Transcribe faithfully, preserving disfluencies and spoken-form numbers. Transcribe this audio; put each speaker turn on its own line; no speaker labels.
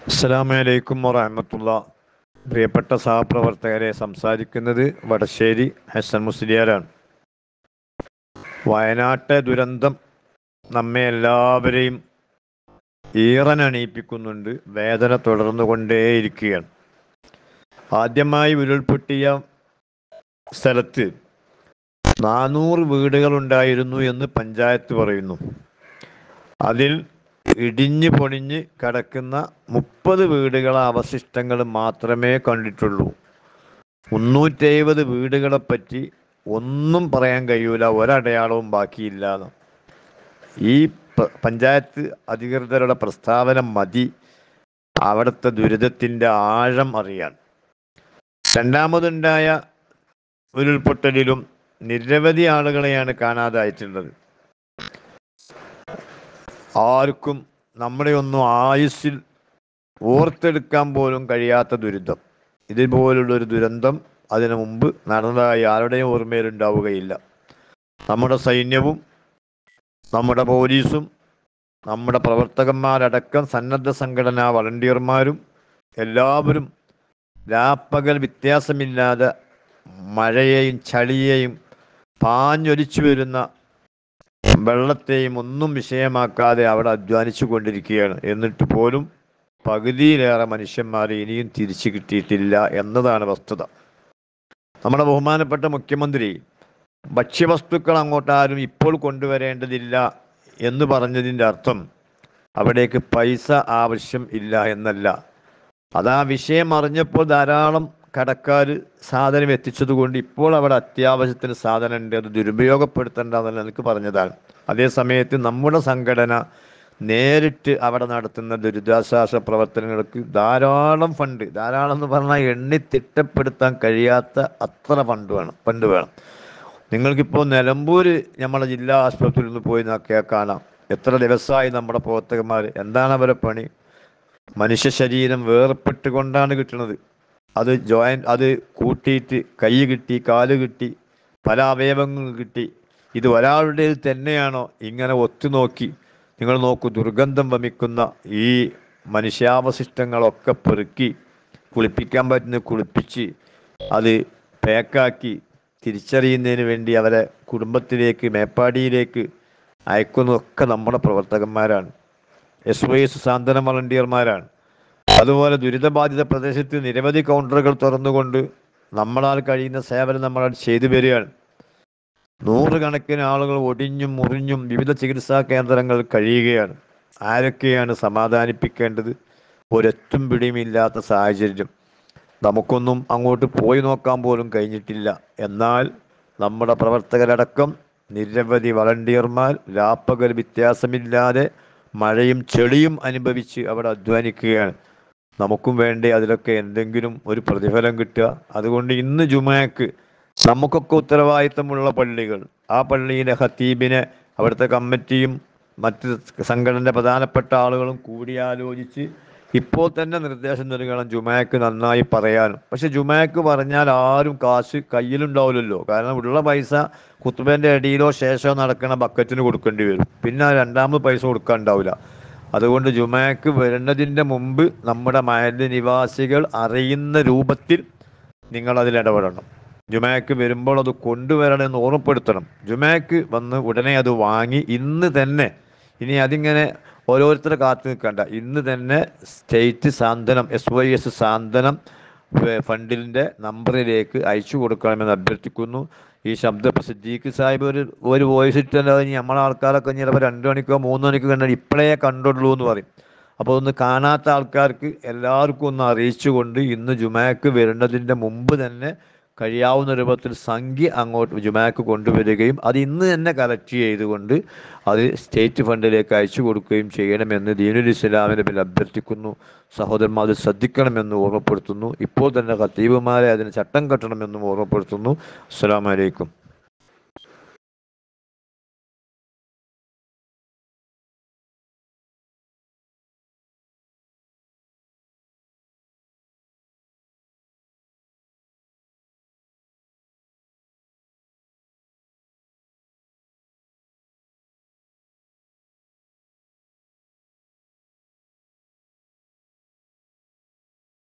അസ്സലാമു അലൈക്കും വറഹ്മത്തുള്ളാ. പ്രിയപ്പെട്ട സഹപ്രവർത്തകരെ, സംസാരിക്കുന്നത് വടശ്ശേരി ഹസൻ മുസ്ലിയാരാണ്. വയനാട്ടെ ദുരന്തം നമ്മെ എല്ലാവരെയും ഈറനണിയിപ്പിക്കുന്നുണ്ട്. വേദന തുടർന്നുകൊണ്ടേയിരിക്കുകയാണ്. ആദ്യമായി ഉരുൾപൊട്ടിയ സ്ഥലത്ത് നാനൂറ് വീടുകളുണ്ടായിരുന്നു എന്ന് പഞ്ചായത്ത് പറയുന്നു. അതിൽ ഇടിഞ്ഞ് പൊളിഞ്ഞ് കിടക്കുന്ന മുപ്പത് വീടുകളെ അവശിഷ്ടങ്ങൾ മാത്രമേ കണ്ടിട്ടുള്ളൂ. മുന്നൂറ്റെഴുപത് വീടുകളെപ്പറ്റി ഒന്നും പറയാൻ കഴിയൂല, ഒരടയാളവും ബാക്കിയില്ല. ഈ പഞ്ചായത്ത് അധികൃതരുടെ പ്രസ്താവന മതി അവിടുത്തെ ദുരിതത്തിൻ്റെ ആഴം അറിയാൻ. രണ്ടാമതുണ്ടായ ഉരുൾപൊട്ടലിലും നിരവധി ആളുകളെയാണ് കാണാതായിട്ടുള്ളത്. ആർക്കും നമ്മുടെ ഒന്നും ആയുസ്സിൽ ഓർത്തെടുക്കാൻ പോലും കഴിയാത്ത ദുരിതം. ഇതുപോലുള്ളൊരു ദുരന്തം അതിനു മുമ്പ് നടന്നതായി ആരുടെയും ഓർമ്മയിലുണ്ടാവുകയില്ല. നമ്മുടെ സൈന്യവും നമ്മുടെ പോലീസും നമ്മുടെ പ്രവർത്തകന്മാരടക്കം സന്നദ്ധ സംഘടനാ വളണ്ടിയർമാരും എല്ലാവരും രാപ്പകൽ വ്യത്യാസമില്ലാതെ മഴയെയും ചളിയെയും പാഞ്ഞൊലിച്ചു വരുന്ന വെള്ളത്തെയും ഒന്നും വിഷയമാക്കാതെ അവിടെ അധ്വാനിച്ചു കൊണ്ടിരിക്കുകയാണ്. എന്നിട്ട് പോലും പകുതിയിലേറെ മനുഷ്യന്മാർ ഇനിയും തിരിച്ചു കിട്ടിയിട്ടില്ല എന്നതാണ് വസ്തുത. നമ്മുടെ ബഹുമാനപ്പെട്ട മുഖ്യമന്ത്രി ഭക്ഷ്യവസ്തുക്കൾ അങ്ങോട്ടാരും ഇപ്പോൾ കൊണ്ടുവരേണ്ടതില്ല എന്ന് പറഞ്ഞതിൻ്റെ അർത്ഥം അവിടേക്ക് പൈസ ആവശ്യം ഇല്ല എന്നല്ല. അതാ വിഷയം അറിഞ്ഞപ്പോൾ ധാരാളം കടക്കാർ സാധനം എത്തിച്ചതുകൊണ്ട് ഇപ്പോൾ അവിടെ അത്യാവശ്യത്തിന് സാധനം ഉണ്ട്, അത് ദുരുപയോഗപ്പെടുത്തേണ്ടതെന്ന് എനിക്ക് പറഞ്ഞതാണ്. അതേ സമയത്ത് നമ്മുടെ സംഘടന നേരിട്ട് അവിടെ നടത്തുന്ന ദുരിതാശ്വാസ പ്രവർത്തനങ്ങൾക്ക് ധാരാളം ഫണ്ട്, ധാരാളം എന്ന് പറഞ്ഞാൽ എണ്ണി തിട്ടപ്പെടുത്താൻ കഴിയാത്ത അത്ര ഫണ്ട് വേണം ഫണ്ട് വേണം നിങ്ങൾക്കിപ്പോൾ നിലമ്പൂർ നമ്മുടെ ജില്ലാ ആശുപത്രിയിൽ നിന്ന് പോയി നോക്കിയാൽ കാണാം. എത്ര ദിവസമായി നമ്മുടെ പ്രവർത്തകന്മാർ, എന്താണ് അവരെ പണി? മനുഷ്യ ശരീരം വേർപ്പെട്ടുകൊണ്ടാണ് കിട്ടുന്നത്. അത് ജോയിൻ അത് കൂട്ടിയിട്ട് കൈ കിട്ടി, കാല് കിട്ടി, പല അവയവങ്ങൾ കിട്ടി. ഇത് ഒരാളുടെ തന്നെയാണോ? ഇങ്ങനെ ഒത്തുനോക്കി നിങ്ങൾ നോക്കൂ, ദുർഗന്ധം വമിക്കുന്ന ഈ മനുഷ്യാവശിഷ്ടങ്ങളൊക്കെ പെറുക്കി കുളിപ്പിക്കാൻ പറ്റുന്ന കുളിപ്പിച്ച് അത് പാക്കാക്കി തിരിച്ചറിയുന്നതിന് വേണ്ടി അവരെ കുടുംബത്തിലേക്ക്, മേപ്പാടിയിലേക്ക് അയക്കുന്നതൊക്കെ നമ്മുടെ പ്രവർത്തകന്മാരാണ്. എസ് വൈ എസ് സാന്ത്വന വളണ്ടിയർമാരാണ്. അതുപോലെ ദുരിതബാധിത പ്രദേശത്ത് നിരവധി കൗണ്ടറുകൾ തുറന്നുകൊണ്ട് നമ്മളാൽ കഴിയുന്ന സേവനം നമ്മളാൽ ചെയ്തു വരികയാണ്. നൂറുകണക്കിന് ആളുകൾ ഒടിഞ്ഞും മുറിഞ്ഞും വിവിധ ചികിത്സാ കേന്ദ്രങ്ങളിൽ കഴിയുകയാണ്. ആരൊക്കെയാണ് സമാധാനിപ്പിക്കേണ്ടത്? ഒരെത്തും പിടിയുമില്ലാത്ത സാഹചര്യം. നമുക്കൊന്നും അങ്ങോട്ട് പോയി നോക്കാൻ പോലും കഴിഞ്ഞിട്ടില്ല. എന്നാൽ നമ്മുടെ പ്രവർത്തകരടക്കം നിരവധി വളണ്ടിയർമാർ രാപ്പകൽ വ്യത്യാസമില്ലാതെ മഴയും ചെളിയും അനുഭവിച്ച് അവിടെ അധ്വാനിക്കുകയാണ്. നമുക്കും വേണ്ടേ അതിലൊക്കെ എന്തെങ്കിലും ഒരു പ്രതിഫലം കിട്ടുക? അതുകൊണ്ട് ഇന്ന് ജുമഅക്ക് നമുക്കൊക്കെ ഉത്തരവാദിത്തമുള്ള പള്ളികൾ, ആ പള്ളിയിലെ ഖത്തീബിനെ അവിടുത്തെ കമ്മിറ്റിയും മറ്റ് സംഘടനയുടെ പ്രധാനപ്പെട്ട ആളുകളും കൂടിയാലോചിച്ച് ഇപ്പോൾ തന്നെ നിർദ്ദേശം നൽകണം ജുമഅക്ക് നന്നായി പറയാനും. പക്ഷെ ജുമഅക്ക് പറഞ്ഞാൽ ആരും കാശ് കയ്യിലുണ്ടാവില്ലല്ലോ. കാരണം ഉള്ള പൈസ ഖുത്ബേൻ്റെ ഇടയിലോ ശേഷമോ നടക്കണ ബക്കറ്റിന് കൊടുക്കേണ്ടി വരും. പിന്നെ രണ്ടാമത് പൈസ കൊടുക്കാൻ ഉണ്ടാവില്ല. അതുകൊണ്ട് ജുമഅക്ക് വരുന്നതിൻ്റെ മുമ്പ് നമ്മുടെ മഹല്ല് നിവാസികൾ അറിയുന്ന രൂപത്തിൽ നിങ്ങളതിൽ ഇടപെടണം. ജുമഅക്ക് വരുമ്പോൾ അത് കൊണ്ടുവരണമെന്ന് ഓർമ്മപ്പെടുത്തണം. ജുമഅക്ക് വന്ന് ഉടനെ അത് വാങ്ങി ഇന്ന് തന്നെ, ഇനി അതിങ്ങനെ ഓരോരുത്തരെ കാത്തു നിൽക്കണ്ട, ഇന്ന് തന്നെ state Santhwanam S Y S Santhwanam ഫണ്ടിൻ്റെ നമ്പറിലേക്ക് അയച്ചു കൊടുക്കണമെന്ന് അഭ്യർത്ഥിക്കുന്നു. ഈ ശബ്ദ സിദ്ദീഖ് സാഹിബ് ഒരു ഒരു വോയിസ് ഇട്ടല്ലോ, ഇനി നമ്മളെ ആൾക്കാരൊക്കെ ചിലപ്പോൾ രണ്ട് മണിക്കോ മൂന്ന് മണിക്കോ കണ്ടാൽ ഇപ്പോഴേ കണ്ടുള്ളൂ എന്ന് പറയും. അപ്പോൾ ഒന്ന് കാണാത്ത ആൾക്കാർക്ക് എല്ലാവർക്കും ഒന്ന് അറിയിച്ചുകൊണ്ട് ഇന്ന് ജുമഅക്ക് വരുന്നതിൻ്റെ മുമ്പ് തന്നെ കഴിയാവുന്ന രൂപത്തിൽ സംഖ്യ അങ്ങോട്ട് ജുമഅക്ക് കൊണ്ടുവരികയും അത് ഇന്ന് തന്നെ കളക്ട് ചെയ്തുകൊണ്ട് അത് സ്റ്റേറ്റ് ഫണ്ടിലേക്ക് അയച്ചു കൊടുക്കുകയും ചെയ്യണമെന്ന് ദീനുൽ ഇസ്ലാമിനെ പിന്നെ അഭ്യർത്ഥിക്കുന്നു. സഹോദരന്മാർ അത് ശ്രദ്ധിക്കണമെന്ന് ഓർമ്മപ്പെടുത്തുന്നു. ഇപ്പോൾ തന്നെ ഖത്തീബുമാരെ അതിന് ചട്ടം കെട്ടണമെന്നും ഓർമ്മപ്പെടുത്തുന്നു. അസ്സലാമു അലൈക്കും.